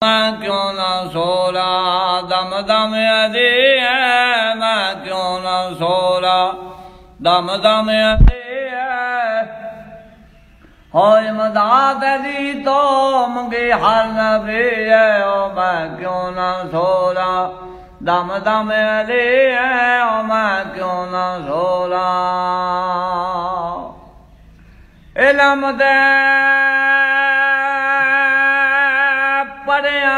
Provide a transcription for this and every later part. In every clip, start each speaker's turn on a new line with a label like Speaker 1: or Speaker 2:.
Speaker 1: میں کیوں نہ سو رہا دم دم علی ہے، میں کیوں نہ سو رہا دم دم علی ہے، ہوئے مداد علی تو منگی ہر نبی ہے، او میں کیوں نہ سو رہا دم دم علی ہے، او میں کیوں نہ سو رہا علم دے پڑھیا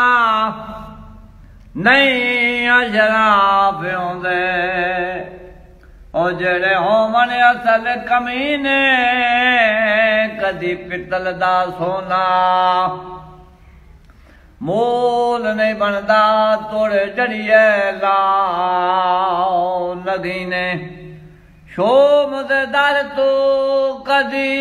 Speaker 1: نہیں اشراف ہوندے، او جڑے ہومن اصل کمینے کدی پتل دا سونا مول نہیں بندا، توڑے جڑیے لاؤ نگینے شوم دے در تو کدی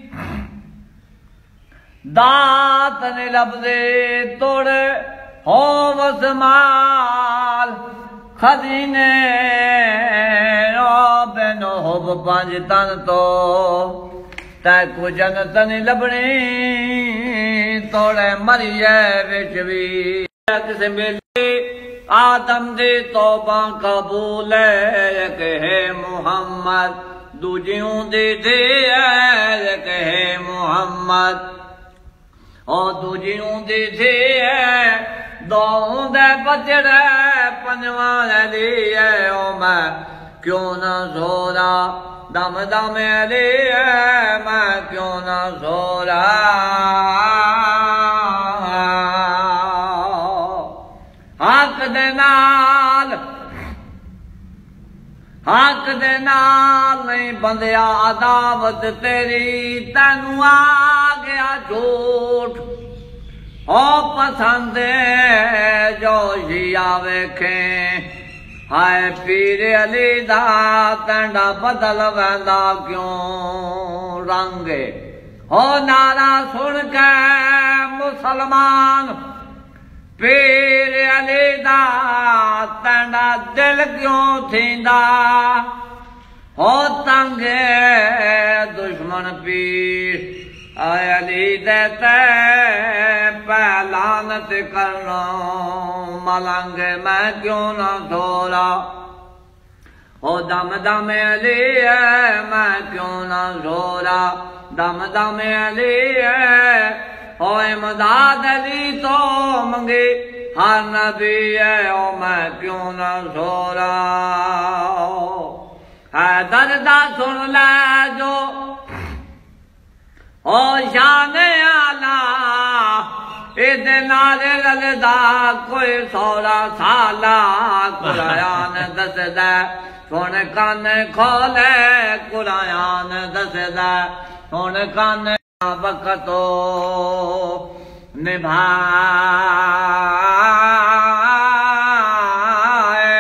Speaker 1: دات نہیں لبدے، توڑے ہو وسمال خزینے او بینو ہوب پانچ تن تو تے کو جنت نہیں لبنی، توڑے مریے وچ بھی کسے ملے آدم دے توبہ قبول ہے، کہے محمد دوجیوں دے دے ہے، کہے محمد او دوجیوں دے دے ہے، دوہوں دے بچڑے پنجوان علی ہے، او میں کیوں نہ سو رہا دم دم علی ہے، میں کیوں نہ سو رہا حق دے نال نہیں بندیا عداوت تیری، تینوں آ گیا جھوٹ او پسند جو شیعہ ویکھیں، ہائے پیر علی دا تینڈا بدل ویندا کیوں رنگ، ہو نعرہ سن کے مسلمان پیر علی دا تینڈا دل کیوں تھیندا، ہو تنگ دشمن پیر اے علی دے تے پہلانت کرنا ملنگ، میں کیوں نہ سورا او دم دم علی ہے، میں کیوں نہ سورا دم دم علی ہے، او امداد علی تو منگی ہر نبی ہے، او میں کیوں نہ سورا ہے دردہ سن لے جو او شان آلہ ایدے نارے للدہ کوئی سورا سالہ، قرآن دس دے سونے کان کھولے، قرآن دس دے سونے کان وقتو نبھائے،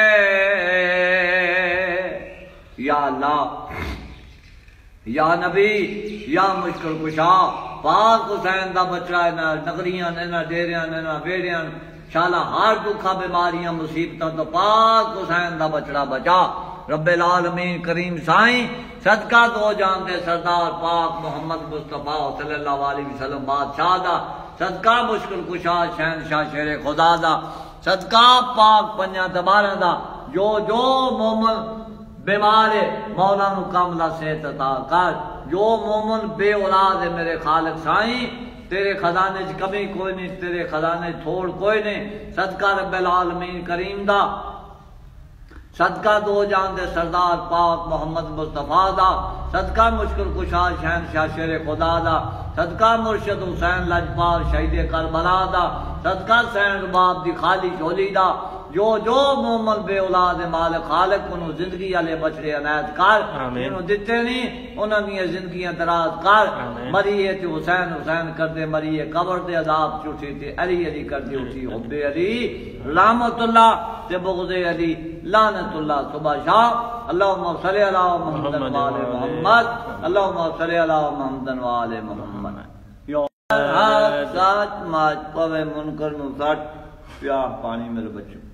Speaker 1: یا اللہ یا نبی یا مشکل کشا پاک حسین دا بچڑا نہ نگریاں نے نہ ڈیریاں نے نہ بیڑیاں، شالا ہر دکھا بیماریاں مصیبتاں تو پاک حسین دا بچڑا بچا رب العالمین کریم سائیں، صدقہ دو جان دے سردار پاک محمد مصطفیٰ صلی اللہ علیہ وسلم بادشاہ دا، صدقہ مشکل کشا شہنشاہ شیر خدا دا، صدقہ پاک پنجا دبارہ دا، جو مومن بیمار مولا نو کاملہ صحت عطا کر، جو مومن بے اولاد ہے میرے خالق سائیں، تیرے خزانے چ کمی کوئی نہیں، تیرے خزانے تھوڑ کوئی نہیں، صدقہ رب العالمین کریم دا، صدقہ دو جان دے سردار پاک محمد مصطفیٰ دا، صدقہ مشکل کشا شہنشاہ شیر خدا دا، صدقہ مرشد حسین لجپال شہید کربلا دا، صدقہ سین رباب دی خالی جھولی دا، جو مومن بے اولاد مالک خالق انہوں زندگی والے بچڑے عنایت کر، انہوں دیتے نہیں انہوں نے زندگیاں دراز کر، مریے تے حسین حسین کر دے، مریے قبر دے عذاب چوٹھی تے علی علی کر دے اٹھی حب علی رحمت اللہ تے بغض علی لعنت اللہ صبح شاہ، اللہم صلی علی محمد وآل محمد، اللہم صلی علی محمد وآل محمد، حق ساتھ ماج پوے منکر نو سٹ پیاہ پانی میرے بچوں